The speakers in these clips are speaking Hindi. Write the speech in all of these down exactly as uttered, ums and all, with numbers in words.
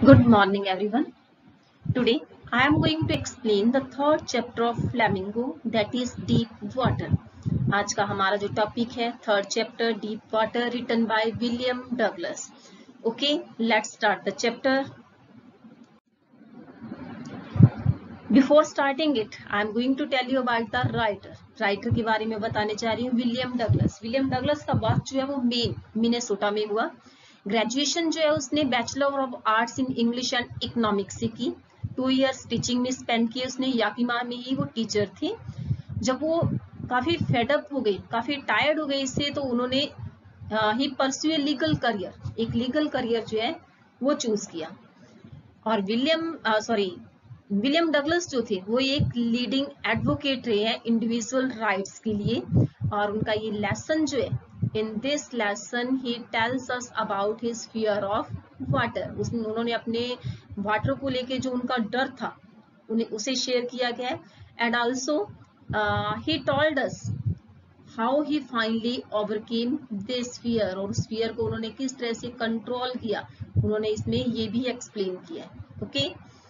Good morning, everyone. Today, I am going to explain the third chapter of Flamingo, that is Deep Water. आज का हमारा जो टॉपिक है third chapter deep water, written by William Douglas. Okay, let's start the chapter. Before starting it, I am going to tell you about the writer. Writer के बारे में बताने जा रही हूँ, विलियम डगलस. विलियम डगलस का बर्थ जो है वो मेन मिनेसोटा में हुआ. ग्रेजुएशन जो है उसने bachelor of arts in English and economics से की. टू इयर्स टीचिंग में स्पेंड किए उसने. याकिमा में ही वो टीचर थे. जब वो काफी फेडअप हो गई, काफी टायर्ड हो गई इससे, तो उन्होंने ही परस्यू लीगल करियर, एक लीगल करियर जो है वो चूज किया. और विलियम सॉरी विलियम डगलस जो थे वो एक लीडिंग एडवोकेट रहे हैं इंडिविजुअल राइट्स के लिए. और उनका ये लेसन जो है, in this lesson he tells us about his fear of water. उसने उन्होंने अपने वाटर को लेके जो उनका डर था उन्हें उसे शेयर किया गया है. and also uh, he told us how he finally overcame this fear, और उस fear को उन्होंने किस तरह से कंट्रोल किया उन्होंने इसमें ये भी एक्सप्लेन किया है. Okay,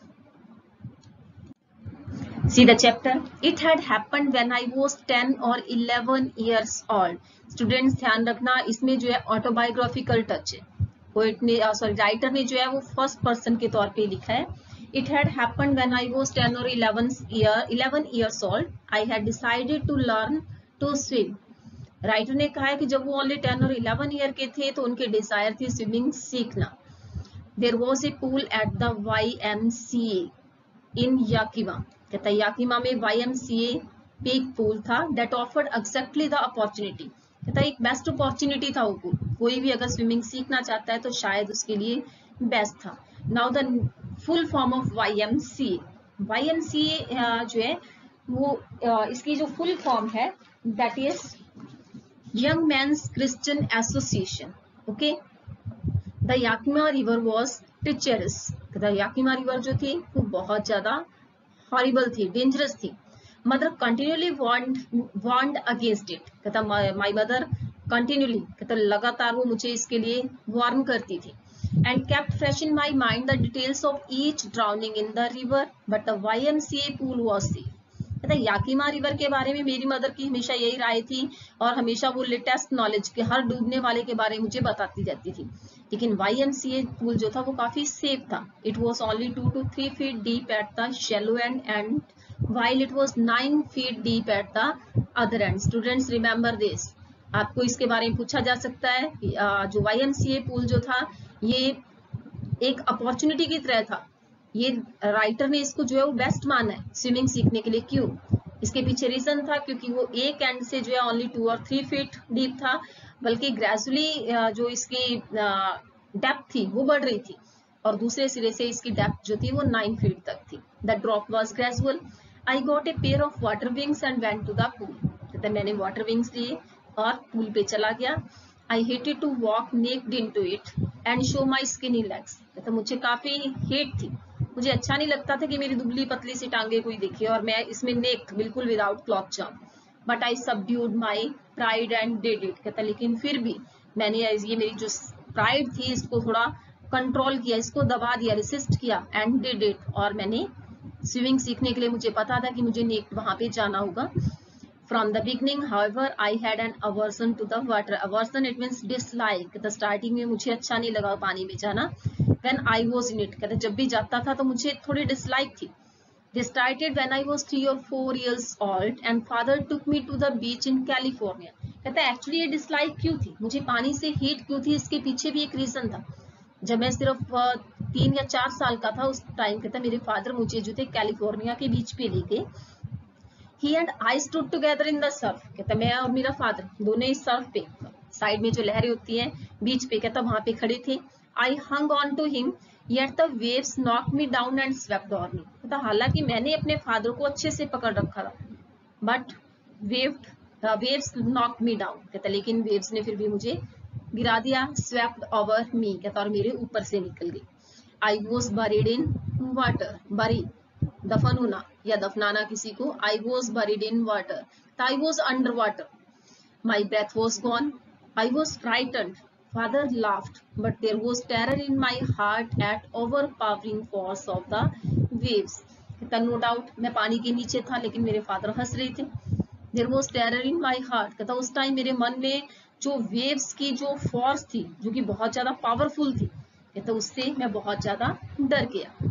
See the chapter. It had happened when I was ten or eleven years old. Students ध्यान रखना, इसमें जो है ऑटोबायोग्राफिकल टच है. पोएट ने सॉरी राइटर ने जो है वो फर्स्ट पर्सन के तौर पे लिखा है. It had happened when I was ten or eleven year eleven years old. I had decided to learn to swim. Writer ने कहा है कि जब वो ओनली टेन और इलेवन ईयर के थे तो उनके डिजायर थी स्विमिंग सीखना. There was a pool at the Y M C A in Yakima. कहता है याकिमा में वाई एम सी ए पे एक पूल था. That offered exactly the opportunity. कहता है एक बेस्ट अपॉर्चुनिटी था वो पूल. कोई भी अगर स्विमिंग सीखना चाहता है तो शायद उसके लिए बेस्ट था. Now the full form of Y M C A. Y M C A जो है वो uh, इसकी जो फुल फॉर्म है that is young man's Christian association. Okay, the Yakima river was teachers. कहता है याकिमा रिवर जो थी वो बहुत ज्यादा हॉरिबल थी, डेंजरस थी. Mother continuously warned warned against it. कहता माय मदर कंटिन्यूली, कहता लगातार वो मुझे इसके लिए वार्न करती थी. And kept fresh in my mind the details of each drowning in the river but the Y M C A pool was safe. कहता याकिमा रिवर के बारे में मेरी मदर की हमेशा यही राय थी और हमेशा वो लेटेस्ट नॉलेज के हर डूबने वाले के बारे में मुझे बताती जाती थी. लेकिन Y M C A pool जो था वो काफी सेफ था. It was only two two three feet deep at the shallow end end while it was nine feet deep at the other end. Students remember this. आपको इसके बारे में पूछा जा सकता है. जो Y M C A pool जो था ये एक अपॉर्चुनिटी की तरह था. ये राइटर ने इसको जो है वो बेस्ट माना है स्विमिंग सीखने के लिए. क्यों? इसके पीछे रीजन था क्योंकि वो एक एंड से जो है ओनली टू और थ्री फीट डीप था, बल्कि ग्रेजुअली जो इसकी डेप्थ थी वो बढ़ रही थी और दूसरे सिरे से इसकी डेप्थ जो थी वो नाइन फीट तक थी. The drop was gradual. I got a pair of water wings and went to the pool. कहते मैंने वाटर विंग्स लिए और पूल पे चला गया. I hated to walk naked into it and show my skinny legs. कहते मुझे काफी हेट थी, मुझे अच्छा नहीं लगता था कि मेरी दुबली पतली सी टांगे कोई देखे और मैं इसमें नेक बिल्कुल विदाउट क्लॉथ जाऊं. But I subdued my pride and did it. कहता लेकिन फिर भी मैंने ये मेरी जो प्राइड थी इसको थोड़ा कंट्रोल किया, इसको दबा दिया, रेसिस्ट किया. एंड डिड इट, और मैंने स्विमिंग सीखने के लिए मुझे पता था कि मुझे नेक वहां पे जाना होगा. From the beginning, however, I had an aversion to the water. Aversion it means dislike. The starting में मुझे अच्छा नहीं लगा पानी में जाना. When I was in it, कहते जब भी जाता था तो मुझे थोड़ी dislike थी. This started when I was three or four years old, and father took me to the beach in California. कहता actually ये dislike क्यों थी, मुझे पानी से hate क्यों थी, इसके पीछे भी एक reason था. जब मैं सिर्फ तीन या चार साल का था उस टाइम, कहता मेरे फादर मुझे जो थे कैलिफोर्निया के बीच पे ले गए. He and I stood together in the surf. कहता मैं और मेरा फादर दोनों इस सर्फ पे, साइड में जो लहरें होती हैं बीच पे, कहता वहां पे खड़े थे. I hung on to him, yet the waves knocked me down and swept over me. कहता हालांकि मैंने अपने फादर को अच्छे से पकड़ रखा था, but waved waves knocked me down. कहता लेकिन वेव्स ने फिर भी मुझे गिरा दिया. Swept over me, कहता और मेरे ऊपर से निकल गई. I was buried in water. Buried दफन होना या दफनाना किसी को. I was buried in water. I was under water. My breath was gone. I was frightened. father laughed, but there was terror in my heart at overpowering force of the waves. कहता नो डाउट मैं पानी के नीचे था लेकिन मेरे फादर हंस रहे थे. There was terror in my heart. कहता उस टाइम मेरे मन में जो वेव्स की जो फोर्स थी जो कि बहुत ज्यादा पावरफुल थी, कहता उससे मैं बहुत ज्यादा डर गया.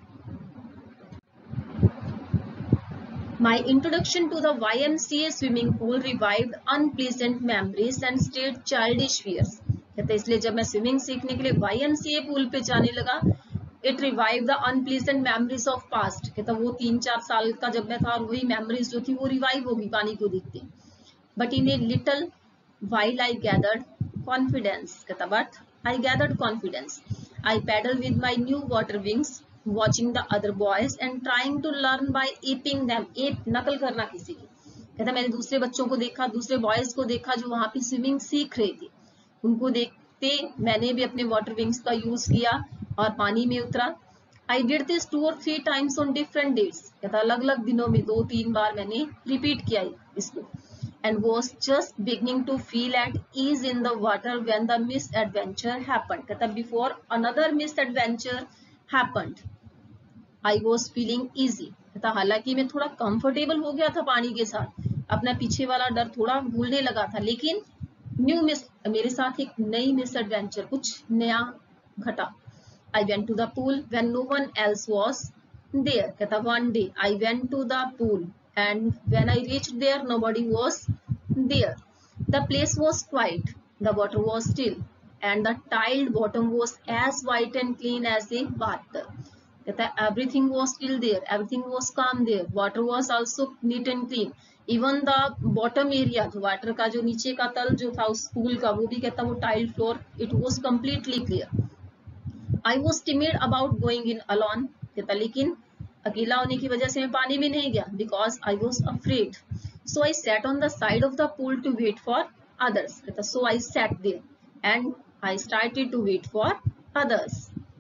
My introduction to the Y M C A swimming pool revived unpleasant memories and stirred childish fears. कहते इसलिए जब मैं स्विमिंग सीखने के लिए Y M C A pool पे जाने लगा, it revived the unpleasant memories of past. कहता वो तीन चार साल का जब मैं था और वही memories जो थी वो revive होगी पानी को देखते. But in a little while I gathered confidence. कहता but I gathered confidence. I paddled with my new water wings, watching the other boys and trying to learn by aping them. ape नकल करना किसी की. कहता मैंने दूसरे बच्चों को देखा, दूसरे बॉयज को देखा जो वहां पे स्विमिंग सीख रहे थे. उनको देखते मैंने भी अपने वाटर विंग्स का यूज किया और पानी में उतरा. I did this two or three times on different days. कहता अलग अलग दिनों में दो तीन बार मैंने रिपीट किया इसको. And was just beginning to feel at ease in the water when the misadventure happened. कहता before another misadventure happened, I was feeling easy. कहता हालांकि मैं थोड़ा कंफर्टेबल हो गया था पानी के साथ, अपना पीछे वाला डर थोड़ा भूलने लगा था, लेकिन न्यू मिस मेरे साथ एक नई मिस एडवेंचर कुछ नया घटा. I went to the pool when no one else was there. कहता one day I went to the pool and when I reached there nobody was there. The place was quiet, the water was still and the tiled bottom was as white and clean as a bathtub. कहता है everything was still there, everything was calm there, water was also neat and clean, even the bottom area जो वाटर का जो नीचे का तल जो था उस पूल का वो भी कहता वो tile floor, it was completely clear. I was timid about going in alone. कहता लेकिन अकेला होने की वजह से मैं पानी में नहीं गया, because I was afraid. So I sat on the side of the pool to wait for others. कहता so I sat there and I started to wait for others.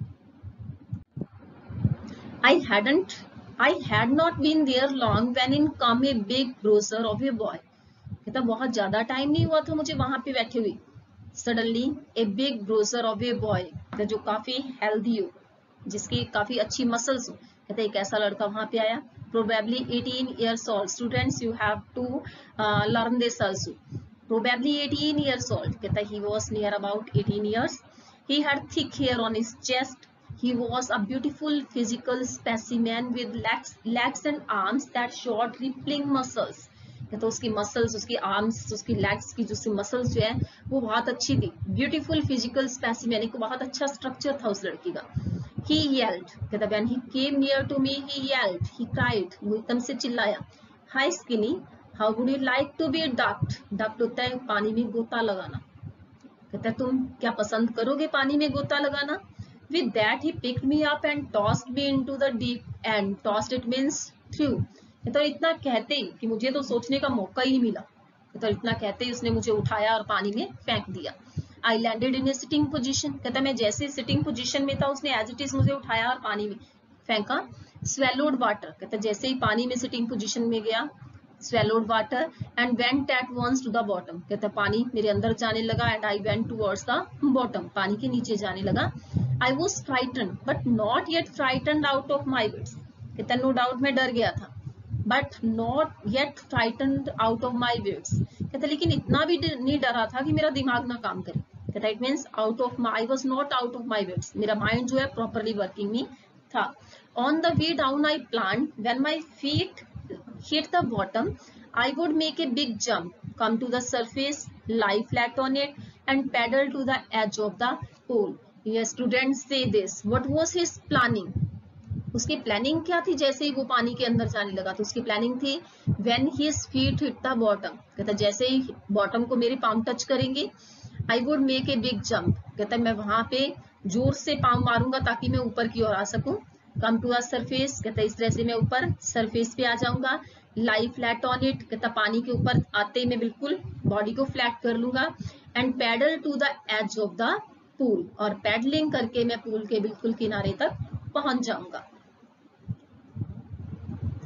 I hadn't, I had not been there long when in come a big browser of a boy. कहता बहुत ज्यादा टाइम नहीं हुआ था मुझे वहां पे बैठे हुए. Suddenly a big browser of a boy, जो काफी हेल्दी हो, जिसकी काफी अच्छी मसल्स हो. कहता एक ऐसा लड़का वहां पे आया. Probably eighteen years old. Students, you have to uh, learn this also. Probably eighteen years old. कहता he was near about eighteen years. He had thick hair on his chest. He was a beautiful physical specimen with legs, legs and arms that showed rippling muscles. तो उसकी मसल्स, उसकी आर्म्स, उसकी लेग्स की जो मसल्स जो है वो बहुत अच्छी थी. ब्यूटीफुल फिजिकल स्पेसिमेन, एक बहुत अच्छा स्ट्रक्चर था उस लड़की का. He yelled. कहता when he came near to me he yelled, he cried. वो एकदम से चिल्लाया. Hi skinny, how would you like to be ducked? Ducked होता है पानी में गोता लगाना. कहता तुम क्या पसंद करोगे पानी में गोता लगाना? With that he picked me up and tossed me into the deep end. Tossed it means threw. तो इतना कहते ही कि मुझे तो सोचने का मौका ही नहीं मिला. तो इतना कहते ही उसने मुझे उठाया और पानी में फेंक दिया. I landed in a sitting position. कहता मैं जैसे सिटिंग पोजीशन में था उसने एज इट इज मुझे उठाया और पानी में फेंका. Swallowed water. कहता जैसे ही पानी में सिटिंग पोजीशन में गया, swallowed water and went at once to the bottom. कहता पानी मेरे अंदर जाने लगा and I went towards the bottom. पानी के नीचे जाने लगा. I was frightened but not yet frightened out of my wits. कहता no doubt मैं डर गया था, but not yet frightened out of my wits. कहता लेकिन इतना भी नहीं डरा था कि मेरा दिमाग ना काम करे. कहता it means out of my, I was not out of my wits. मेरा माइंड जो है properly working में था. On the way down I planned when my feet hit the bottom I would make a big jump, come to the surface, lie flat on it and paddle to the edge of the pool. Yes, students say this. What was his planning? उसकी प्लानिंग क्या थी? जैसे ही वो पानी के अंदर जाने लगा तो उसकी प्लानिंग थी when his feet hit the bottom. कहता जैसे ही बॉटम को मेरे पाँव टच करेंगे I would make a big jump. कहता मैं वहां पे जोर से पाँव मारूंगा ताकि मैं ऊपर की ओर आ सकूं. Come to the surface. कहता इस तरह से मैं ऊपर सरफेस पे आ जाऊंगा. Lie flat on it. कहता पानी के ऊपर आते ही मैं बिल्कुल बॉडी को फ्लैट कर लूंगा. And paddle to the edge of the pool. और पैडलिंग करके मैं पूल के बिल्कुल किनारे तक पहुंच जाऊंगा.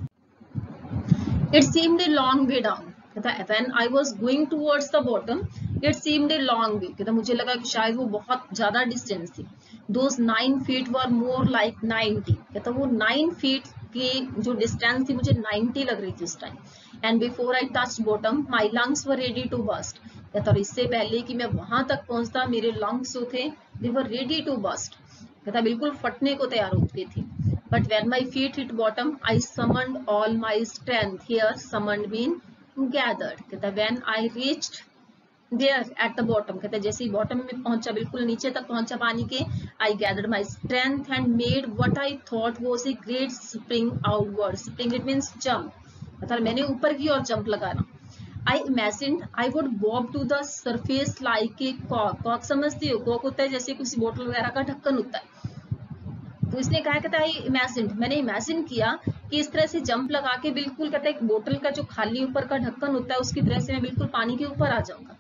It seemed a long way down. कहता when I was going towards the bottom, it seemed a long way, कहता मुझे लगा कि शायद वो बहुत ज्यादा डिस्टेंस थी। Those nine feet were more like ninety, कहता वो नाइन फीट की जो डिस्टेंस थी मुझे नाइनटी लग रही थी उस time. And before I touch bottom my lungs were ready to burst, कहता और इससे पहले कि मैं वहां तक पहुंचता मेरे लंग्स जो थे they were ready to burst, कहता बिल्कुल फटने को तैयार हो चुके थे। But when my feet hit bottom I summoned all my strength, here summoned mean gathered, कहता when I reached there at the bottom, कहता जैसे ही बॉटम में पहुंचा, बिल्कुल नीचे तक पहुंचा पानी के, I gathered my strength and made what I thought was a great spring outward, spring it means jump, मतलब मैंने ऊपर की ओर जंप लगाना। आई imagined I would Bob to the surface like a Kock, Kock समझती हो, कॉक होता है जैसे किसी बोतल वगैरह का ढक्कन होता है। तो इसने कहा कहता है इमेजिन, मैंने इमेजिन किया कि इस तरह से जंप लगा के बिल्कुल कहता है एक बोतल का जो खाली ऊपर का ढक्कन होता है उसकी तरह से मैं बिल्कुल पानी के ऊपर आ जाऊंगा।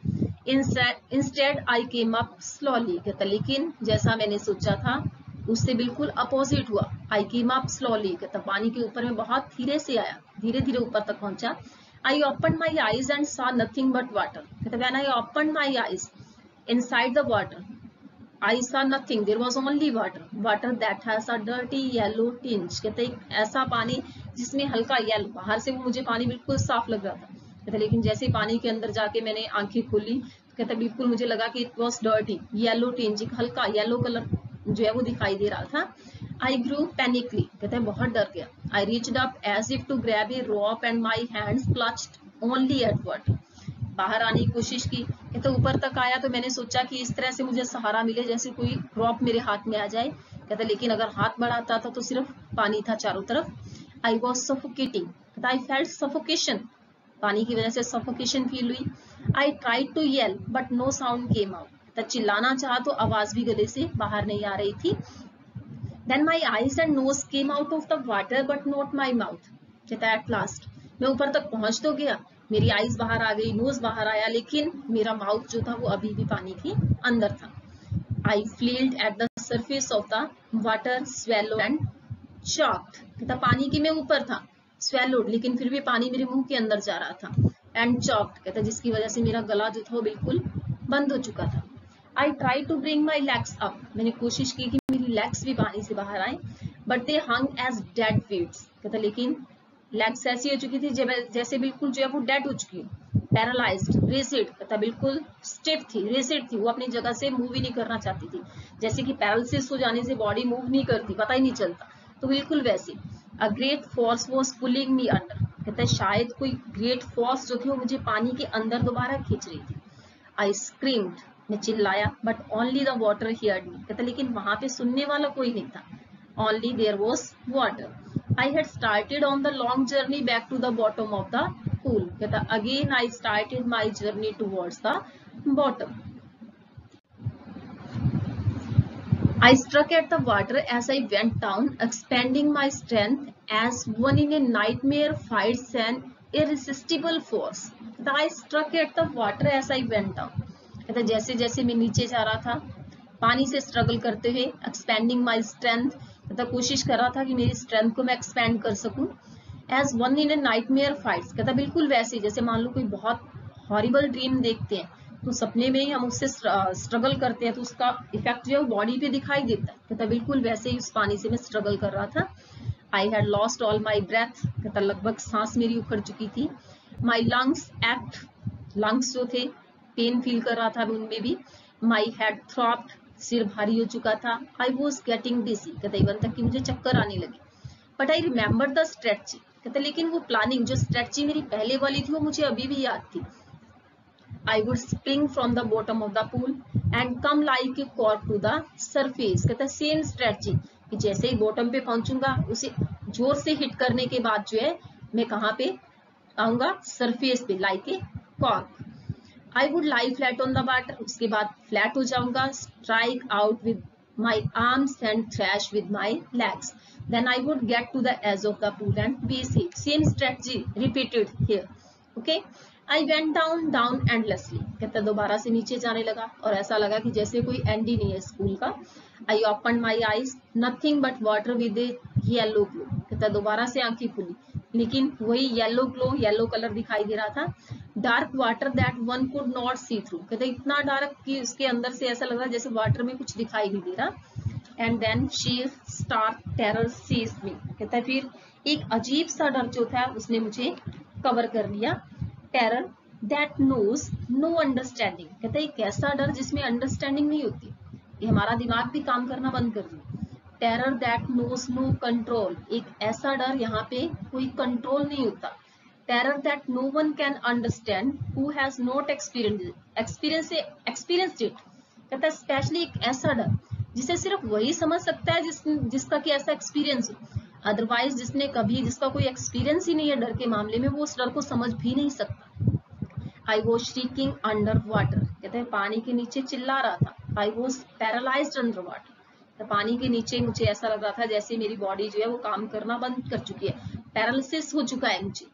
Instead I came up slowly, कहता लेकिन जैसा मैंने सोचा था उससे बिल्कुल अपोजिट हुआ। आई केम अप स्लोली, कहता पानी के ऊपर में बहुत धीरे से आया, धीरे धीरे ऊपर तक पहुंचा। I open my eyes and saw nothing but water, कहता when I open my eyes inside the water I saw nothing, there was only water, water that has a dirty yellow tinge, कहते एक ऐसा पानी जिसमें हल्का येलो, बाहर से वो मुझे पानी बिल्कुल साफ लग रहा था, कहते लेकिन जैसे पानी के अंदर जाके मैंने आंखें खोली कहते बिल्कुल मुझे लगा कि it was dirty, yellow tinge, एक हल्का येलो कलर जो है वो दिखाई दे रहा था। आई ग्रू पैनिकली, कहते हैं बहुत डर गया। I reached up as if to grab a rope and my hands clutched only at water, बाहर आने की कोशिश की, कहते ऊपर तक आया तो मैंने सोचा कि इस तरह से मुझे सहारा मिले जैसे कोई रॉप मेरे हाथ में आ जाए, कहते लेकिन अगर हाथ बढ़ाता था तो सिर्फ पानी था चारों तरफ। आई वॉज सफोकेटिंग, कहता आई फेल्ट सफोकेशन, पानी की वजह से सफोकेशन फील हुई। I tried to yell but no sound came out, कहता चिल्लाना चाहा तो आवाज भी गले से बाहर नहीं आ रही थी। Then my eyes and nose came out of the water but not my mouth, कहता एट लास्ट मैं ऊपर तक पहुंच तो गया, मेरी आईज बाहर आ गई, नोज बाहर आया, लेकिन मेरा माउथ जो था वो अभी भी पानी के अंदर था। I flailed at the surface of the water swallow and choked, कहता पानी के में ऊपर था, स्वेलोड लेकिन फिर भी पानी मेरे मुंह के अंदर जा रहा था, एंड चॉक्ड कहता जिसकी वजह से मेरा गला जो था वो बिल्कुल बंद हो चुका था। I try to bring my legs up, मैंने कोशिश की कि मेरी लेग्स भी पानी से बाहर आए, but they hung as dead weights, कहता लेकिन लेग्स ऐसी हो चुकी थी जैसे बिल्कुल जो है वो डेड हो चुकी है, पैरालाइज्ड, रेसिड, कहता बिल्कुल स्टिफ थी, रेसिड थी, वो अपनी जगह से मूव ही नहीं करना चाहती थी, जैसे कि पैरालिसिस हो जाने से बॉडी मूव नहीं करती, पता ही नहीं चलता, तो बिल्कुल वैसे। A great force was pulling me under, कहता है शायद कोई ग्रेट फोर्स जो थी वो मुझे पानी के अंदर दोबारा खींच रही थी। आई स्क्रीम्ड, मैं चिल्लाया, but only the water heard me, कहता लेकिन वहां पे सुनने वाला कोई नहीं था, only there was water. I had started on the long journey back to the bottom of the pool, कहता again I started my journey towards the bottom. I struck at the water as I went down, expanding my strength as one in a nightmare fights an irresistible force. कहता I struck at the water as I went down, कहता जैसे जैसे मैं नीचे जा रहा था पानी से स्ट्रगल करते हुए, एक्सपेंडिंग माई स्ट्रेंथ, कहता कोशिश कर रहा था कि मेरी स्ट्रेंथ को मैं एक्सपेंड कर सकूं, as one in a nightmare fights, कहता बिल्कुल वैसे जैसे मान लो कोई बहुत हॉरिबल ड्रीम देखते हैं तो सपने में ही हम उससे स्ट्रगल करते हैं तो उसका इफेक्ट जो है बॉडी पे दिखाई देता है, कहता बिल्कुल वैसे ही उस पानी से मैं स्ट्रगल कर रहा था। I had lost all my breath, कहता लगभग सांस मेरी उखड़ चुकी थी। माई लंग्स एक्ट, लंग्स जो थे पेन फील कर रहा था उनमें भी। माई हैड थ्रॉप्ड, सिर भारी हो चुका था। आई वॉज गेटिंग डिजी, कहते इवन तक कि मुझे चक्कर आने लगे। But I remember the strategy, कहते लेकिन वो प्लानिंग जो स्ट्रेटजी मेरी पहले वाली थी वो मुझे अभी भी याद थी। I would spring from the bottom of the pool and come like a cork to the surface, कहता सेम स्ट्रेटजी कि जैसे ही बॉटम पे पहुंचूंगा उसे जोर से हिट करने के बाद जो है मैं कहाँ पे आऊंगा, सरफेस पे, like a cork. I would lie flat on the water, उसके बाद फ्लैट हो जाऊंगा, strike out with my arms and thrash with my legs, then I would get to the edge of the pool and be safe. Same strategy repeated here, okay. I went down down endlessly, कहता दोबारा से नीचे जाने लगा और ऐसा लगा कि जैसे कोई एंड ही नहीं है स्कूल का। I open my eyes, nothing but water with a yellow glow, कहता दोबारा से आंखें खुली लेकिन वही येलो ग्लो, येलो कलर दिखाई दे रहा था। Dark water that one could not see through, कहते इतना डार्क कि उसके अंदर से ऐसा लग रहा है जैसे वाटर में कुछ दिखाई नहीं दे रहा। And then she stark terror seize me, कहता है फिर एक अजीब सा डर जो था उसने मुझे कवर कर लिया। Terror that knows no understanding, कहता है एक ऐसा डर जिसमें अंडरस्टैंडिंग नहीं होती, ये हमारा दिमाग भी काम करना बंद कर दिया। Terror that knows no control, एक ऐसा डर यहाँ पे कोई कंट्रोल नहीं होता। Terror that no one can understand who has not experience experience experienced it, कहता है स्पेशली एक ऐसा डर जिसे सिर्फ वही समझ सकता है जिस जिसका कि ऐसा एक्सपीरियंस हो, अदरवाइज जिसने कभी जिसका कोई एक्सपीरियंस ही नहीं है डर के मामले में वो उस डर को समझ भी नहीं सकता। I was shrieking under water, कहते हैं पानी के नीचे चिल्ला रहा था। I was paralysed under water, तो पानी के नीचे मुझे ऐसा लग रहा था जैसे मेरी बॉडी जो है वो काम करना बंद कर चुकी है, पैरालिसिस हो चुका है मुझे।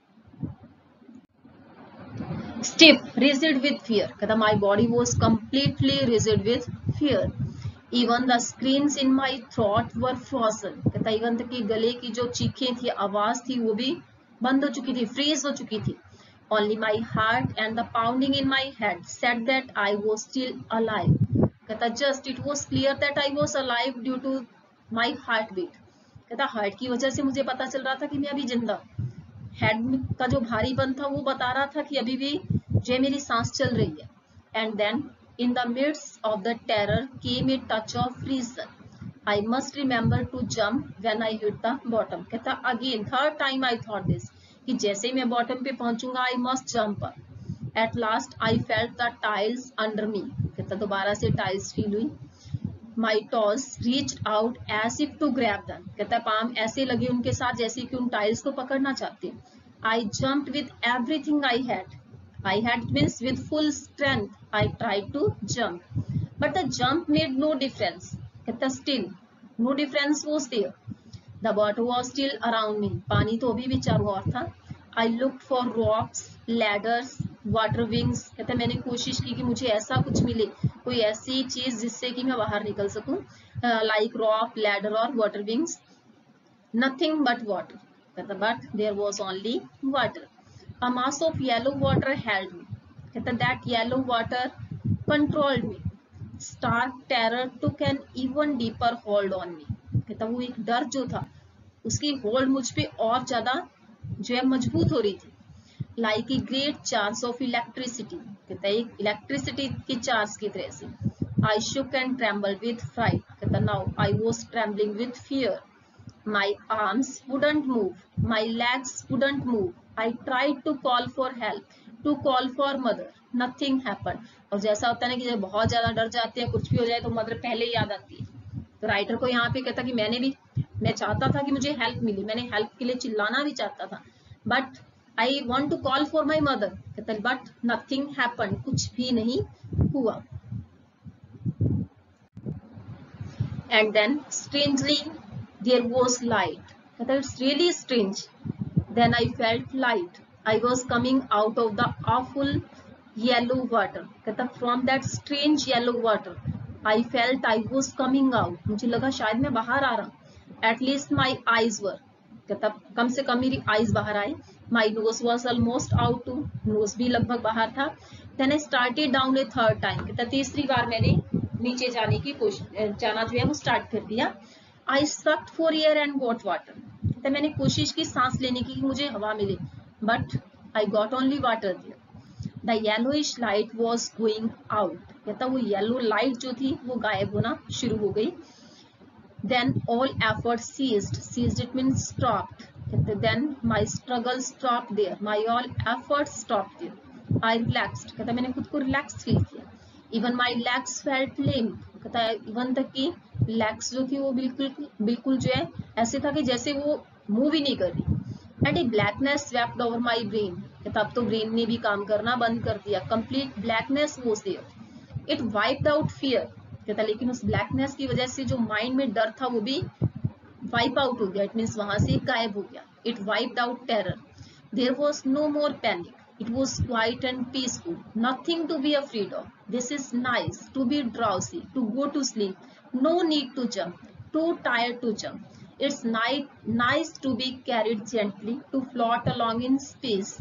स्टिफ रिजिड विद फियर, कहता my body was completely rigid with fear. Even the screams in my throat were frozen, कहता इवन तक की गले की जो चीखें थी आवाज थी वो भी बंद हो चुकी थी, फ्रीज हो चुकी थी। Only my heart and the pounding in my head said that I was still alive, कहता just it was clear that I was alive due to my heartbeat, कहता हार्ट की वजह से मुझे पता चल रहा था कि मैं अभी जिंदा। हेड का जो भारीपन था वो बता रहा था कि अभी भी जो मेरी सांस चल रही है। And then in the midst of the terror came a touch of reason. I must remember to jump when I hit the bottom, कहता again third time I thought this, कि जैसे ही मैं बॉटम पे पहुंचूंगा I must jump up. At last I felt the tiles under me, कहता दोबारा से टाइल्स फील हुई। My toes reached out as if to grab them, कहता पाम ऐसे लगे उनके साथ जैसे कि उन टाइल्स को पकड़ना चाहते हैं। I jumped with everything I had, I had means with full strength I tried to jump but the jump made no difference, कहता still no difference was there. The water was still around me, पानी तो अभी भी चारों ओर था। I looked for rocks, ladders, water wings, कहते मैंने कोशिश की कि मुझे ऐसा कुछ मिले, कोई ऐसी चीज जिससे कि मैं बाहर निकल सकूं, like rock, ladder और water wings, nothing but water, कहता but there was only water. A mass of yellow water held me, कहता that yellow water controlled me. Stark terror took an even deeper hold on me, कहता वो एक डर जो था उसकी होल्ड मुझ पे और ज्यादा जो है मजबूत हो रही थी। Like a great charge of electricity, कहता एक इलेक्ट्रिसिटी की चार्ज की तरह से। I shook and tremble with fright, कहता now I was trembling with fear. My arms wouldn't move, my legs wouldn't move. I tried to call for help, to call for mother, nothing happened. और जैसा होता है ना कि जब बहुत ज्यादा डर जाते हैं कुछ भी हो जाए तो मदर पहले ही याद आती है। तो राइटर को यहाँ पे कहता कि मैंने भी मैं चाहता था कि मुझे हेल्प मिले, मैंने हेल्प के लिए चिल्लाना भी चाहता था, but I want to call for my mother, कहता बट नथिंग हैपन, कुछ भी नहीं हुआ। And then strangely there was light, कहता it's really strange. Then I felt light, I was coming out of the awful yellow water, कहता from that strange yellow water I felt I was coming out, मुझे लगा शायद मैं बाहर आ रहा हूँ। At least my eyes were, कहता कम से कम मेरी आईज बाहर आई। My nose was almost out too, nose भी लगभग बाहर था। Then I started down a third time, कहता तीसरी बार मैंने नीचे जाने की कोशिश जाना जो है वो स्टार्ट कर दिया। I sucked for air and got water, कहता मैंने कोशिश की सांस लेने की कि मुझे हवा मिले, but I got only water there. The yellowish light was going out, कहता वो येलो लाइट जो थी वो गायब होना शुरू हो गई। Then all effort ceased, ceased it means stopped, then my struggle stopped there, my all effort stopped there. I relaxed, कहता मैंने खुद को रिलैक्स फील किया। Even my legs felt lame, कहता इवन तक कि लेग्स जो थी वो बिल्कुल बिल्कुल जो है ऐसे था कि जैसे वो मूव ही नहीं कर रही। And a blackness swept over my brain, कहता अब तो ब्रेन ने भी काम करना बंद कर दिया। Complete blackness was there, it wiped out fear, कहता लेकिन उस ब्लैकनेस की वजह से जो माइंड में डर था वो भी वाइप आउट हो गया, इट मींस वहां से गायब हो गया। It wiped out terror, there was no more panic, it was quiet and peaceful, nothing to be afraid of, this is nice to be drowsy, to go to sleep, no need to jump, too tired to jump, it's night nice to be carried gently, to float along in space,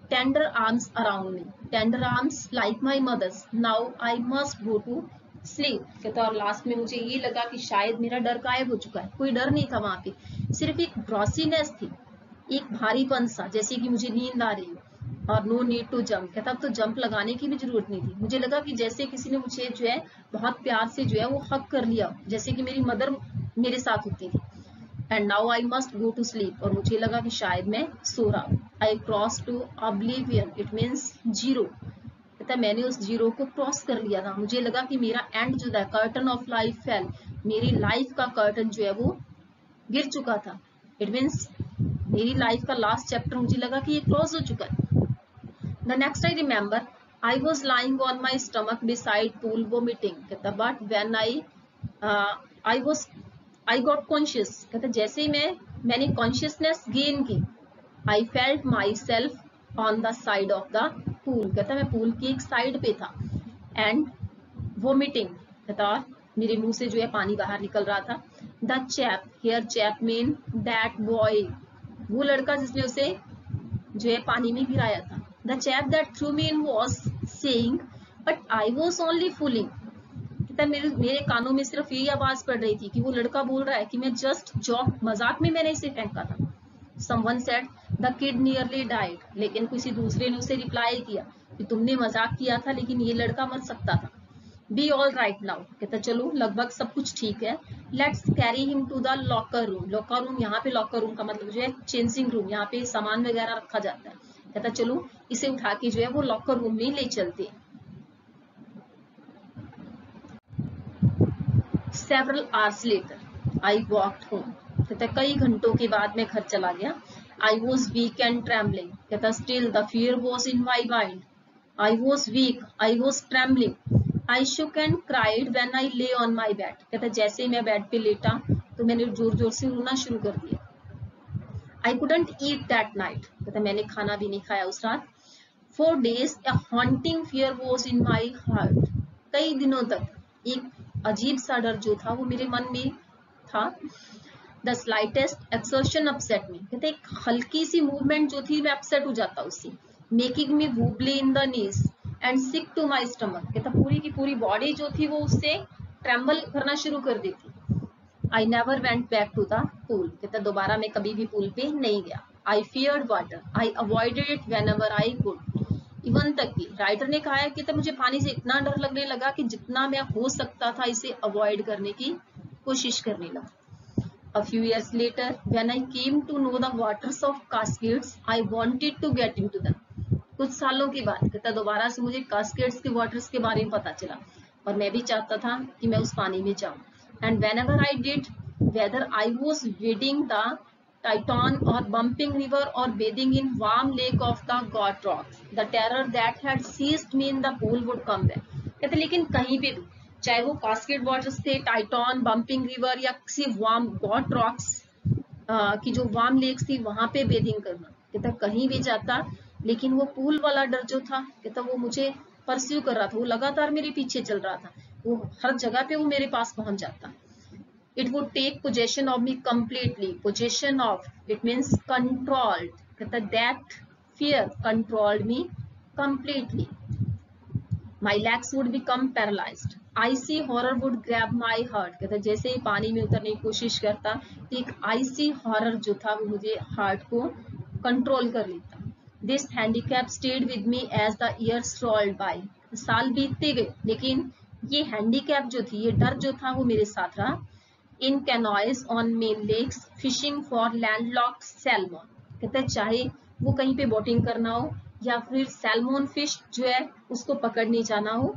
tender arms around me, tender arms like my mother's, now I must go to sleep. कहता और लास्ट में मुझे ये लगा कि शायद मेरा डर गायब हो चुका है, कोई डर नहीं था वहां पे, सिर्फ एक ड्रॉसीनेस थी, एक भारीपन सा, जैसे कि मुझे नींद आ रही हो। और नो नीड टू जंप, कहता अब तो जंप लगाने की भी जरूरत नहीं थी, मुझे लगा कि जैसे किसी ने मुझे जो है बहुत प्यार से जो है वो हक कर लिया, जैसे कि मेरी मदर मेरे साथ होती थी। And now I must go to sleep, और मुझे लगा कि शायद मैं सो रहा हूँ। I cross to oblivion, it means zero, कहता मैंने उस जीरो को क्रॉस कर लिया था, मुझे लगा कि मेरा एंड जो था, कर्टन ऑफ लाइफ फेल, मेरी लाइफ का कर्टन जो है वो गिर चुका था। इट मीन्स मेरी लाइफ का लास्ट चैप्टर मुझे लगा कि ये क्लोज हो चुका है। The next I remember I was lying on my stomach beside pool vomiting, कहता but when I I was I got conscious, कहता जैसे ही मैं मैंने कॉन्शियसनेस गेन की, I felt myself on the side of the pool, कहता मैं पूल की एक साइड पे था, एंड वोमिटिंग, कहता मेरे मुंह से जो है पानी बाहर निकल रहा था। The chap, here chap mean that boy, वो लड़का जिसने उसे जो है पानी में गिराया था। The chap that threw me in was saying but I was only fooling, कहता मेरे मेरे कानों में सिर्फ यही आवाज पड़ रही थी कि वो लड़का बोल रहा है कि मैं जस्ट जॉक, मजाक में मैंने इसे फेंका था। Someone said the kid nearly died, लेकिन किसी दूसरे ने उसे रिप्लाई किया कि तुमने मजाक किया था लेकिन ये लड़का मर सकता था। बी ऑल राइट नाउ, कहता चलो लगभग सब कुछ ठीक है, let's carry him to the locker room. Locker room, यहाँ पे लॉकर रूम का मतलब जो है चेंजिंग रूम, यहाँ पे सामान वगैरह रखा जाता है, कहता चलो इसे उठा के जो है वो लॉकर रूम में ले चलते हैं। Several hours later I walked home, कहता कई घंटों के बाद मैं घर चला गया। I was weak and trembling, कहता still the fear was in my mind. I was weak, I was trembling, I shook and cried when I lay on my bed, कहता जैसे ही मैं बेड पे लेटा तो मैंने जोर जोर से रोना शुरू कर दिया। I couldn't eat that night, कहता मैंने खाना भी नहीं खाया उस रात। For days a haunting fear was in my heart, कई दिनों तक एक अजीब सा डर जो था वो मेरे मन में था। The slightest exertion upset me, कहते एक हल्की सी मूवमेंट जो थी मैं अपसेट हो जाता उससे। Making me wobbly in the knees and sick to my stomach, कहता पूरी की पूरी बॉडी जो थी वो उससे ट्रेम्बल करना शुरू कर देती। I never went back to the pool, कहता दोबारा मैं कभी भी पूल पे नहीं गया। I feared water, I avoided it whenever I could, even तक कि राइटर ने कहा है कि मुझे पानी से इतना डर लगने लगा कि जितना मैं हो सकता था इसे अवॉइड करने की कोशिश करने लगा। A few years later, when I came to know the waters of Cascades, I wanted to get into them. कुछ सालों के बाद कहता दोबारा से मुझे कास्केड्स के वाटर्स के बारे में पता चला और मैं भी चाहता था कि मैं उस पानी में जाऊं। And whenever I did, whether I was wading the Titan or bumping river or bathing in warm lake of the God rocks, the terror that had seized me in the pool would come back. कहते लेकिन कहीं पे भी, चाहे वो कास्केड वाटर्स थे, टाइटॉन, बम्पिंग रिवर या किसी वार्म गॉड रॉक्स की जो वार्म लेक्स थी वहां पे बेथिंग करना, कहता कहीं भी जाता लेकिन वो पूल वाला डर जो था कहता वो मुझे परस्यू कर रहा था, वो लगातार मेरे पीछे चल रहा था, वो हर जगह पे वो मेरे पास पहुंच जाता। It would take possession of me completely, possession of it means controlled, कहता that fear controlled me completely. My legs would become paralysed, icy horror would grab my heart, कहता जैसे ही पानी में उतरने की कोशिश करता तो एक आईसी हॉरर जो था वो मुझे हार्ट को कंट्रोल कर लेता। This handicap stayed with me as the years rolled by. साल बीतते गए लेकिन ये हैंडीकैप जो थी, ये डर जो था वो मेरे साथ रहा। In canoes on main lakes, fishing for landlocked salmon, कहते हैं चाहे वो कहीं पे बोटिंग करना हो या फिर सैल्मोन फिश जो है उसको पकड़ने जाना हो।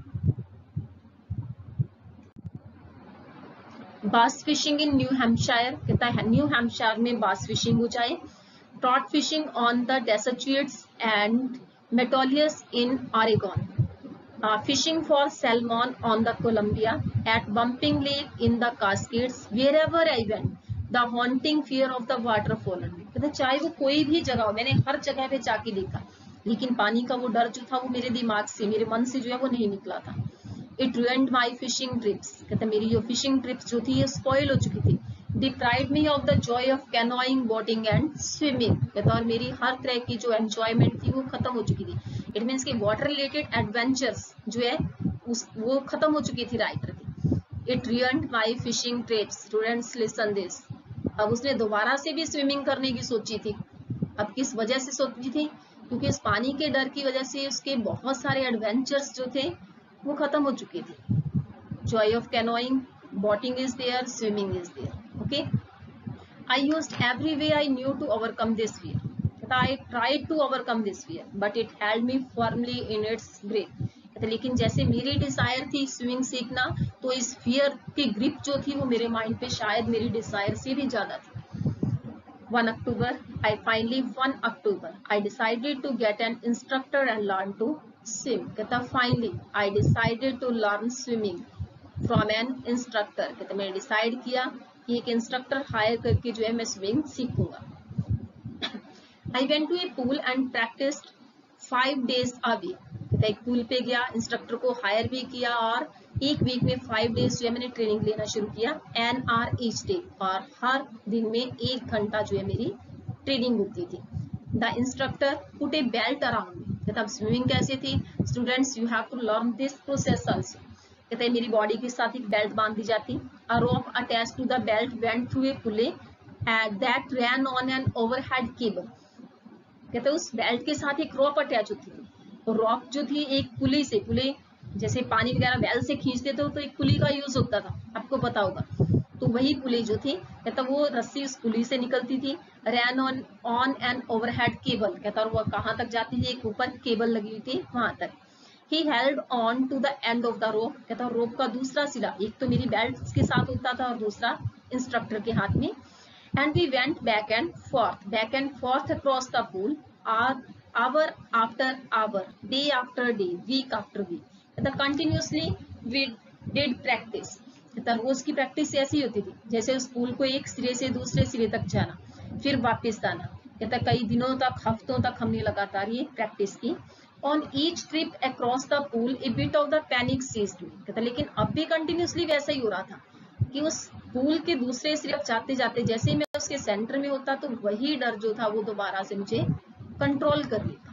बास फिशिंग इन न्यू हैम्पशायर, कहता है न्यू हैम्पशायर में बास फिशिंग हो जाए। Trout fishing on the Deserts and Metolius in Oregon, uh, fishing for salmon on the Columbia, at Bumping Lake in the Cascades, wherever I went, the haunting fear of the water followed me. कहते चाहे वो कोई भी जगह हो, मैंने हर जगह पे जाके देखा लेकिन पानी का वो डर जो था वो मेरे दिमाग से, मेरे मन से जो है वो नहीं निकला था। It ruined my fishing trips, कहते मेरी जो फिशिंग ट्रिप्स जो थी ये स्पॉइल हो चुकी थी। deprived me of the joy of canoeing, boating and swimming, कहता और मेरी हर तरह की जो एंजॉयमेंट थी वो खत्म हो चुकी थी। इट मीन्स कि वाटर रिलेटेड एडवेंचर्स जो है उस वो खत्म हो चुकी थी राइटर की। It ruined my fishing trips, students listen this. अब उसने दोबारा से भी स्विमिंग करने की सोची थी। अब किस वजह से सोची थी? क्योंकि इस पानी के डर की वजह से उसके बहुत सारे एडवेंचर्स जो थे वो खत्म हो चुके थे। Joy of canoeing, boating is there, swimming is there. Okay, I used every way I knew to overcome this fear, I tried to overcome this fear, but it held me firmly in its grip. लेकिन जैसे मेरी डिजायर थी स्विमिंग सीखना, तो इस फियर की ग्रिप जो थी वो मेरे माइंड पे शायद मेरी डिजायर से भी ज्यादा थी। One October, I finally one October, I decided to get an instructor and learn to swim. कहता finally I decided to learn swimming from an instructor. कहता मैंने डिसाइड किया कि एक इंस्ट्रक्टर हायर करके जो है मैं स्विमिंग सीखूंगा। I went to a pool and practiced five days a week. कहता एक पूल पे गया, इंस्ट्रक्टर को हायर भी किया और एक वीक में फाइव डेज जो है मैंने ट्रेनिंग लेना शुरू किया। एन आर ईच डे, और हर दिन में एक घंटा जो है मेरी ट्रेनिंग होती थी। The instructor put a belt around me. कहता अब स्विमिंग कैसे थी? Students you have to learn this process also. कहते मेरी बॉडी के साथ एक बेल्ट बांध दी जाती। A rope attached to the belt went through a pulley that ran on an overhead cable. कहते उस बेल्ट के साथ एक रॉप अटैच होती थी, तो रॉप जो थी एक पुली से, पुली जैसे पानी वगैरह बेल से खींचते थे तो एक पुली का यूज होता था, आपको पता होगा, तो वही पुली जो थी कहता वो रस्सी उस पुली से निकलती थी। Ran on on an overhead cable, कहता वो कहाँ तक जाती थी? एक ऊपर केबल लगी हुई थी वहां तक। He held on to the end of the rope, कहता रोप का दूसरा सिरा एक तो मेरी बेल्ट के साथ होता था और दूसरा इंस्ट्रक्टर के हाथ में। And we went back and forth, back and forth across the pool, hour after hour, day after day, week after week. कहता continuously we did practice. कहता रोज की प्रैक्टिस ऐसी होती थी जैसे उस पूल को एक सिरे से दूसरे सिरे तक जाना, फिर वापस आना। कहता कई दिनों तक, हफ्तों तक हमने लगातार ये प्रैक्टिस की। On each trip across the pool, a bit of the panic seized me. कहता लेकिन अब भी कंटिन्यूसली वैसा ही हो रहा था कि उस पूल के दूसरे सिर्फ जाते जाते जैसे ही मैं उसके सेंटर में होता तो वही डर जो था वो दोबारा से मुझे कंट्रोल कर लेता।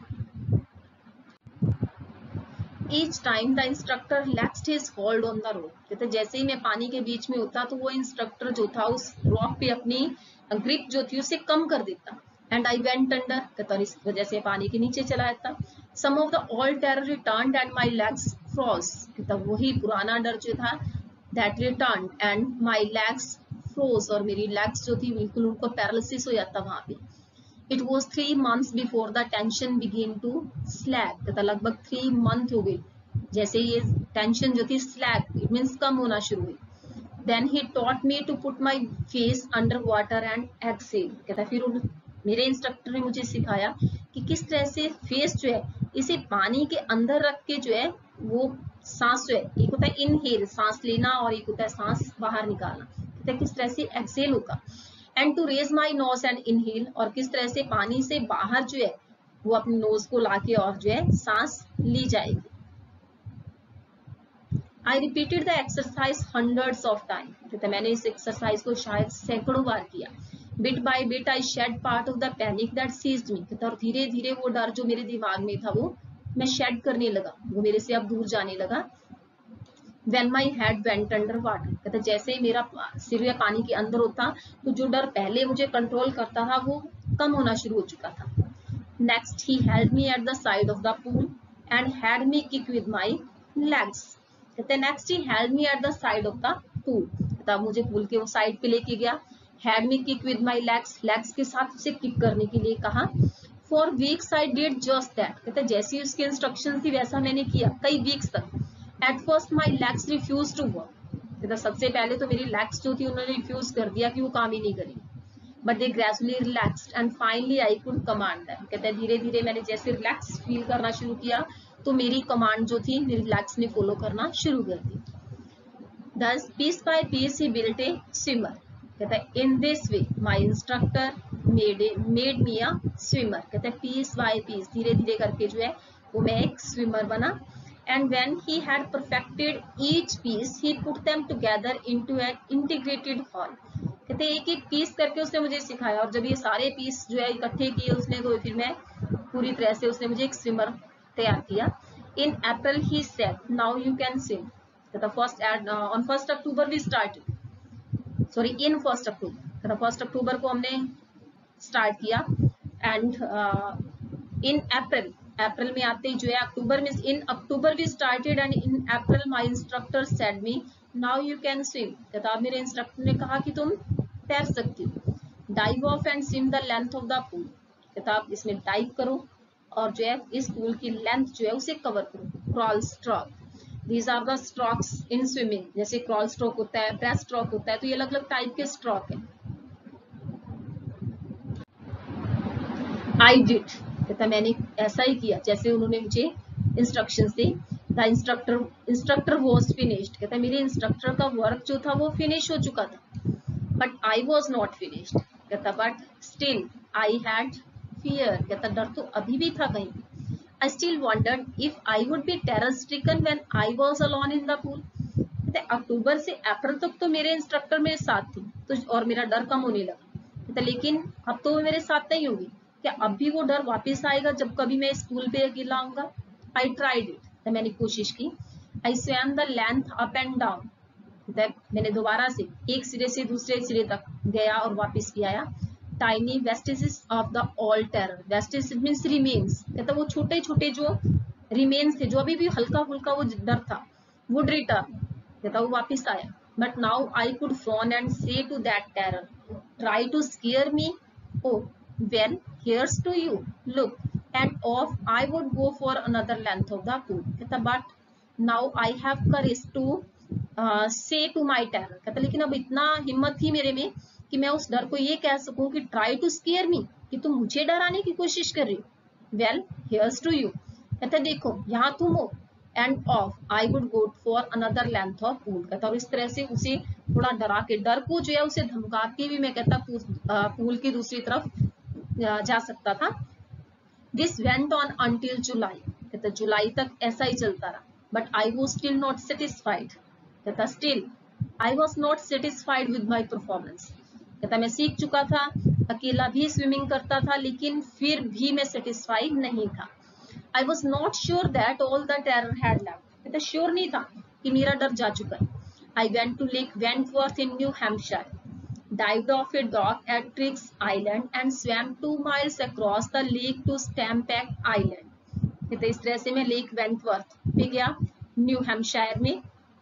Each time the instructor relaxed his hold on the rope. कहते जैसे ही मैं पानी के बीच में होता तो वो इंस्ट्रक्टर जो था उस रॉक पे अपनी ग्रिप जो थी उसे कम कर देता। And I went under, कहता इस वजह से पानी के नीचे चला जाता। Some of the old terror returned and my legs froze. कहता वही पुराना डर जो था that returned and my legs froze, और मेरी legs जो थी बिल्कुल उनको पैरालिसिस हो जाता वहां पे। It was three months before the tension began to slack. कहता लगभग थ्री मंथ हो गई जैसे ये टेंशन जो थी slack, it means कम होना शुरू हुई। Then he taught me to put my face under water and exhale. कहता फिर मेरे इंस्ट्रक्टर ने मुझे सिखाया कि किस तरह से फेस जो है इसे पानी के अंदर रख के जो है वो सांस जो है, एक होता है इनहेल सांस लेना और एक होता है सांस बाहर निकालना, कहते हैं किस तरह से एक्सेल होगा। And to raise my nose and inhale, और किस तरह से पानी से बाहर जो है वो अपने नोज को लाके और जो है सांस ली जाएगी। I repeated the exercise hundreds of time, कहते मैंने इस एक्सरसाइज को शायद सैकड़ों बार किया। Bit by bit I shed part of the panic that seized me, कहता और धीरे धीरे वो डर जो मेरे दिमाग में था वो मैं शेड करने लगा, वो मेरे से अब दूर जाने लगा। When my head went under water, कहता जैसे ही मेरा सिर पानी के अंदर होता तो जो डर पहले मुझे कंट्रोल करता था वो कम होना शुरू हो चुका था। Next he held me at the side of the pool and had me kick with my legs. कहते next he held me at the side of the pool, कहता मुझे पूल के वो साइड पे लेके गया। Had me kick with my legs, legs के साथ उसे किक करने के लिए कहा। For weeks I did just that, कहते जैसी उसकी इंस्ट्रक्शन थी वैसा मैंने किया कई वीक्स तक। At first my legs refused to work, कहता सबसे पहले तो मेरी legs जो थी उन्होंने रिफ्यूज कर दिया कि वो काम ही नहीं करेंगी। But they gradually relaxed and finally I could command them, कहते धीरे धीरे मैंने जैसे रिलैक्स फील करना शुरू किया तो मेरी कमांड जो थी मेरी legs ने फॉलो करना शुरू कर दी। Thus piece by piece he built a swimmer, कहता in this way my instructor made a, made me a swimmer, कहता piece by piece धीरे धीरे करके जो है वो मैं एक स्विमर बना। and when he had perfected each piece he put them together into an integrated whole. कहते एक एक पीस करके उसने मुझे सिखाया और जब ये सारे पीस जो है इकट्ठे किए उसने तो फिर मैं पूरी तरह से उसने मुझे एक स्विमर तैयार किया. In April he said, now you can swim. कहता first at uh, on first October we started. Sorry, in first October. कहता first October को हमने start किया and uh, in April अप्रैल में आते ही जो है अक्टूबर में in October we started and in April my instructor said me now you can swim. कहता अब मेरे इंस्ट्रक्टर ने कहा कि तुम तैर सकती हो. Dive off and swim the length of the pool. कहता आप इसमें डाइव करो और जो है इस पूल की लेंथ जो है उसे कवर करो. Crawl stroke, these are the strokes in swimming. जैसे क्रॉल स्ट्रोक होता है, ब्रेस्ट स्ट्रोक होता है, तो ये अलग अलग टाइप के स्ट्रोक है. आई डिड, कहता मैंने ऐसा ही किया जैसे उन्होंने मुझे इंस्ट्रक्शंस दी. The instructor instructor was finished. कहता मेरे इंस्ट्रक्टर का वर्क जो था वो फिनिश हो चुका था. But I was not finished. कहता but still I had fear. कहता डर तो अभी भी था कहीं. I still wondered if I would be terror stricken when I was alone in the pool. कहते अक्टूबर से अप्रैल तक तो मेरे इंस्ट्रक्टर मेरे साथ थे तो और मेरा डर कम होने लगा. कहता लेकिन अब तो वो मेरे साथ नहीं होगी. क्या अब भी वो डर वापस आएगा जब कभी मैं स्कूल पे अकेला आऊंगा. आई ट्राइड इट, तो मैंने कोशिश की. I swam the length up and down. मैंने दोबारा से एक सिरे से दूसरे सिरे तक गया और वापस भी आया. Tiny vestiges of the old terror. Vestige means remains. कहता वो छोटे छोटे जो रिमेन्स थे जो अभी भी हल्का फुल्का वो डर था वुड रिटर्न. कहता वो वापस आया. But now I could frown and say to that terror try to scare me. Oh well here's to you, look, and off I would go for another length of the pool. कहता but now I have courage to uh, say to my terror. कहता लेकिन अब इतना हिम्मत थी मेरे में कि मैं उस डर को ये कह सकूं कि try to scare me, कि तुम मुझे डराने की कोशिश कर रही हो. well here's to you. कहता देखो यहाँ तुम हो. and off I would go for another length of pool. कहता और इस तरह से उसे थोड़ा डरा के डर को जो है उसे धमका के भी मैं कहता पूल की दूसरी तरफ जा सकता था. This went on until July. कहता जुलाई तक ऐसा ही चलता रहा. But I was still not satisfied. कहता still I was not satisfied with my performance. कहता मैं सीख चुका था, अकेला भी स्विमिंग करता था, लेकिन फिर भी मैं सेटिस्फाइड नहीं था. I was not sure that all the terror had left. कहता श्योर नहीं था कि मेरा डर जा चुका है. I went to Lake Wentworth in New Hampshire. dived off a dock at Triggs Island and swam two miles across the lake to Stampak Island. तो इस तरह से मैं लेक वेंटवर्थ पे गया न्यू हैम्पशायर में.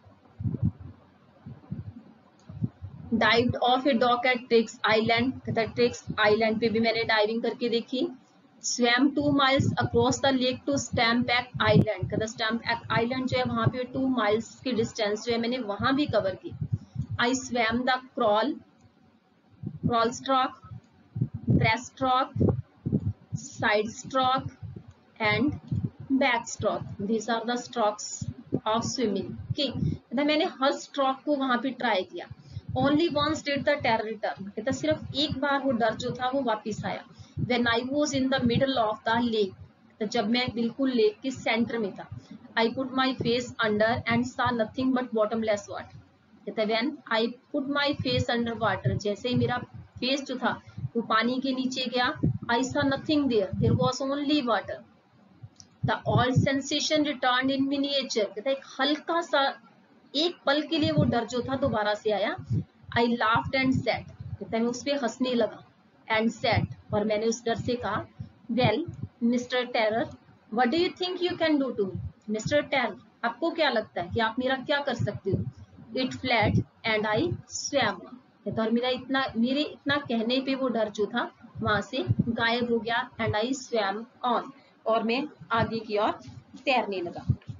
dived off a dock at Triggs Island. कहता ट्रिग्स आइलैंड पे भी मैंने डाइविंग करके देखी. swam two miles across the lake to Stampak Island. कहता Stampak Island जो है वहां पे two miles की डिस्टेंस जो है मैंने वहां भी कवर की. I swam the crawl crawl stroke, breast stroke, side stroke and back stroke. These are the strokes of swimming. Okay, तो मैंने हर स्ट्रोक को वहां पे ट्राई किया. Only once did the terror return. कहता सिर्फ एक बार वो डर जो था वो वापस आया. When I was in the middle of the lake. तो जब मैं बिल्कुल लेक के सेंटर में था. I put my face under and saw nothing but bottomless water. कहता when I put my face under water. जैसे ही मेरा फेस जो था वो पानी के नीचे गया. I saw nothing there. There was only water. The old sensation returned in miniature. कहता एक हल्का सा एक पल के लिए वो डर जो था दोबारा से आया. I laughed and said. कहता मैं उस पे हंसने लगा. And said, और मैंने उस डर से कहा, well, Mister Terror, what do you think you can do to me? Mister Terror, आपको क्या लगता है कि आप मेरा क्या कर सकते हो? It fled and I swam. कहता और मेरा इतना मेरे इतना कहने पे वो डर जो था वहां से गायब हो गया. And I swam on, और मैं आगे की ओर तैरने लगा.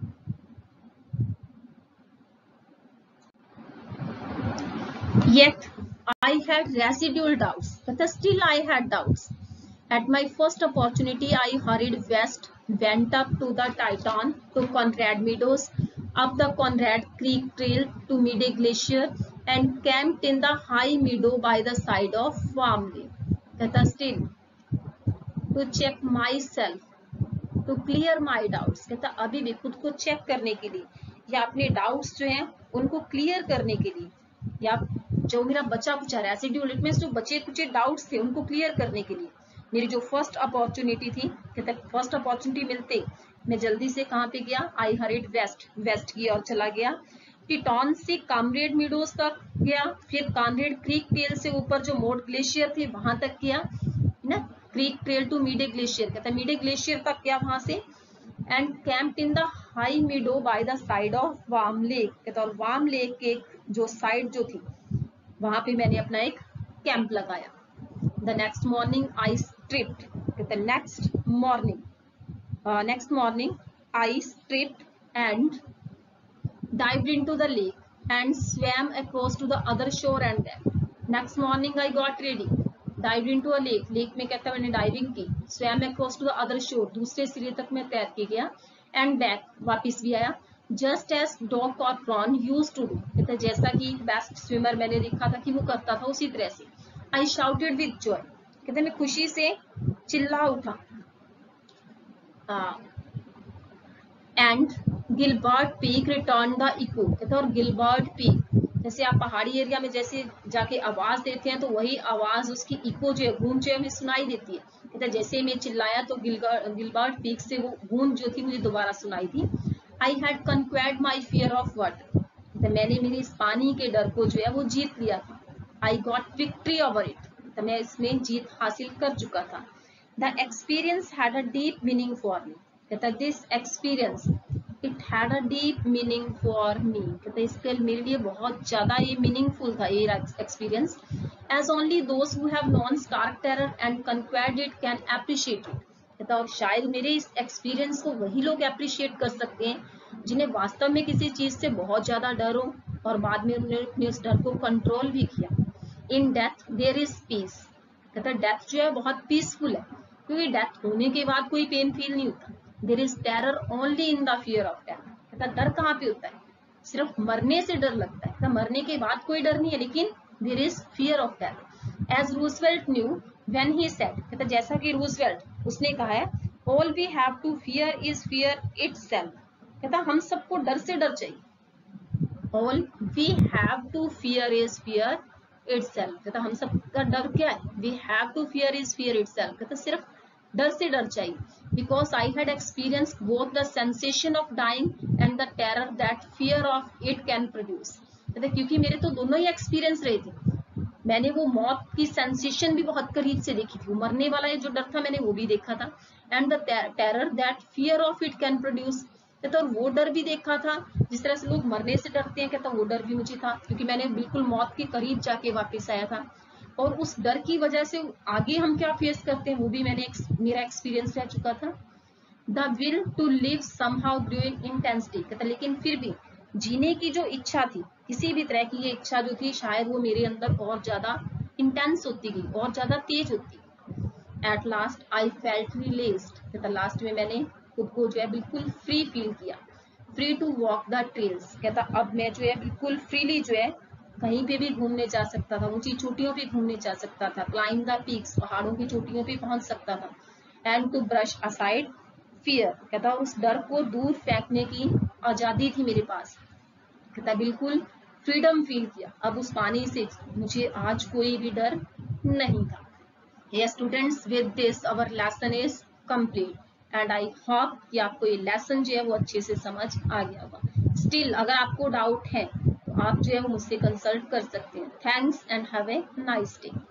Yet I had residual doubts. But still I had doubts. At my first opportunity, I hurried west, went up to the Titan, to Conrad Meadows, up the Conrad Creek Trail to Midday Glacier, and camped in the high meadow by the side of Farm Lake. But still, to check myself, to clear my doubts, कहता अभी भी खुद को चेक करने के लिए या अपने डाउट्स जो हैं उनको क्लियर करने के लिए, या जो मेरा बचा कुचा रेसिड्यूल इट मींस जो बचे कुचे डाउट्स थे उनको क्लियर करने के लिए मेरी जो फर्स्ट अपॉर्चुनिटी थी, कहता फर्स्ट अपॉर्चुनिटी मिलते मैं जल्दी से कहाँ पे गया, आई हरिड वेस्ट, वेस्ट की ओर चला गया। टिटॉन से कामरेड मीडोज तक गया, फिर कामरेड क्रीक ट्रेल से ऊपर जो मोड ग्लेशियर थे वहां तक गया ना, Creek Trail to Meade Glacier, कहता मीडे ग्लेशियर तक गया वहां से। And camped in the high meadow by the side of Warm Lake, कहता और वार्म लेक के जो साइड जो थी वहां पे मैंने अपना एक कैंप लगाया। The next morning I stripped, कहता next morning next morning I stripped and dived into the lake and swam across to the other shore and back. Next morning I got ready, dived into a lake, lake में कहता मैंने डाइविंग की, swam across to the other shore, दूसरे सिरे तक मैं तैर के गया, and back वापस भी आया, just as Doc or Prawn used to do, कहता जैसा कि बेस्ट स्विमर मैंने देखा था कि वो करता था उसी तरह से। I shouted with joy, कहते मैं खुशी से चिल्ला उठा, and Gilbert Peak return the echo, कहता और गिलबर्ट पीक, जैसे आप पहाड़ी एरिया में जैसे जाके आवाज देते हैं तो वही आवाज उसकी इको जो है गूंज जो है हमें सुनाई देती है, कहता जैसे मैं चिल्लाया तो गिलबर्ट पीक से वो गूंज जो थी मुझे दोबारा सुनाई थी। I had conquered my fear of water, कहता मैंने मेरे इस पानी के डर को जो है वो जीत लिया था। I got victory over it, कहता मैं इसमें जीत हासिल कर चुका था। The experience had a deep meaning for me, कहता this experience it had a deep meaning for me, कहता इसके मेरे लिए बहुत ज्यादा ये मीनिंगफुल था ये experience. As only those who have known stark terror and conquered it can appreciate it, कहता और शायद मेरे इस एक्सपीरियंस को वही लोग एप्रिशिएट कर सकते हैं जिन्हें वास्तव में किसी चीज से बहुत ज्यादा डर हो और बाद में उन्होंने अपने उस डर को कंट्रोल भी किया। In death there is peace, कहता डेथ जो है बहुत पीसफुल है क्योंकि डेथ होने के बाद कोई पेन फील नहीं होता। There is terror only in the fear of death, कहता डर कहाँ पे होता है, सिर्फ मरने से डर लगता है, कहता मरने के बाद कोई डर नहीं है, लेकिन there is fear of death. As Roosevelt knew when he said, कहता जैसा कि रूजवेल्ट उसने कहा है, all we have to fear is fear itself, कहता हम सबको डर से डर चाहिए। All we have to fear is fear itself, कहता हम सबका डर क्या है, we have to fear is fear itself, कहता सिर्फ डर से डर चाहिए। Because I had experience both the sensation of dying and the terror that fear of it can produce, कहता क्योंकि मेरे तो दोनों ही एक्सपीरियंस रहे थे, मैंने वो मौत की सेंसेशन भी बहुत करीब से देखी थी, मरने वाला जो डर था मैंने वो भी देखा था, and the terror that fear of it can produce, कहता और वो डर भी देखा था जिस तरह से लोग मरने से डरते हैं, कहता वो डर भी मुझे था क्योंकि मैंने बिल्कुल मौत के करीब जाके वापस आया था, और उस डर की वजह से आगे हम क्या फेस करते हैं वो भी मैंने मेरा एक्सपीरियंस रह चुका था। The will to live somehow grew in intensity, कहता लेकिन फिर भी जीने की जो इच्छा थी, किसी भी तरह की ये इच्छा जो थी शायद वो मेरे अंदर और ज्यादा इंटेंस होती गई और ज्यादा तेज होती गई। At last I felt released, कहता लास्ट में मैंने खुद को जो है बिल्कुल फ्री फील किया, free to walk the trails, कहता अब मैं जो है बिल्कुल फ्रीली जो है कहीं पे भी घूमने जा सकता था, ऊंची चोटियों पे घूमने जा सकता था, क्लाइंब द पीक्स, पहाड़ों की चोटियों पे पहुंच सकता था, and to brush aside fear, कहता उस डर को दूर फेंकने की आजादी थी मेरे पास, कहता बिल्कुल फ्रीडम फील किया, अब उस पानी से मुझे आज कोई भी डर नहीं था। ये students with this our lesson is complete and I hope कि आपको ये लेसन जो है वो अच्छे से समझ आ गया होगा। स्टिल अगर आपको डाउट है तो आप जो है वो मुझसे कंसल्ट कर सकते हैं। Thanks and have a nice day.